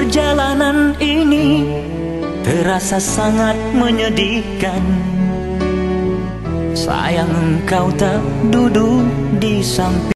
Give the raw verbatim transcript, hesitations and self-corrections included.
perjalanan ini terasa sangat menyedihkan. Sayang engkau tak duduk di samping